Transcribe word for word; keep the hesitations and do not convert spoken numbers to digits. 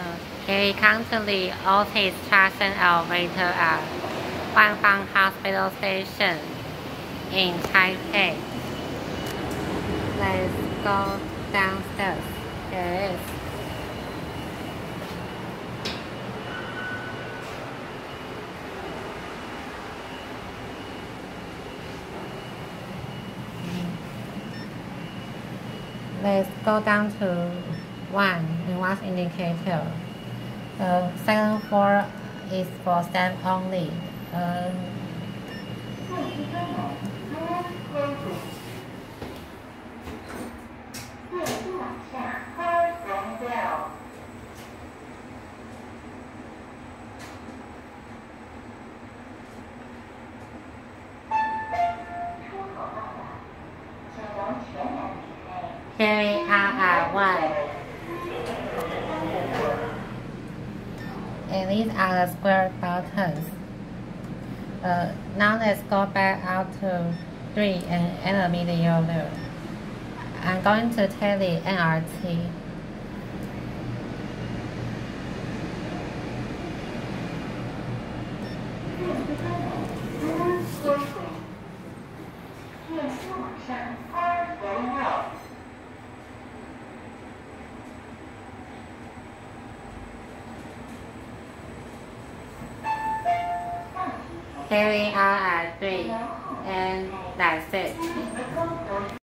Okay, currently all station elevators at Wanfang Hospital Station in Taipei. Let's go downstairs. Here it is. Let's go down to one and watch indicator. The second floor is for stand only. Uh, Here we are at one. And these are the square buttons. Uh, now let's go back out to three and enter media there. I'm going to tell the N R T. Here we are at three, and that's it.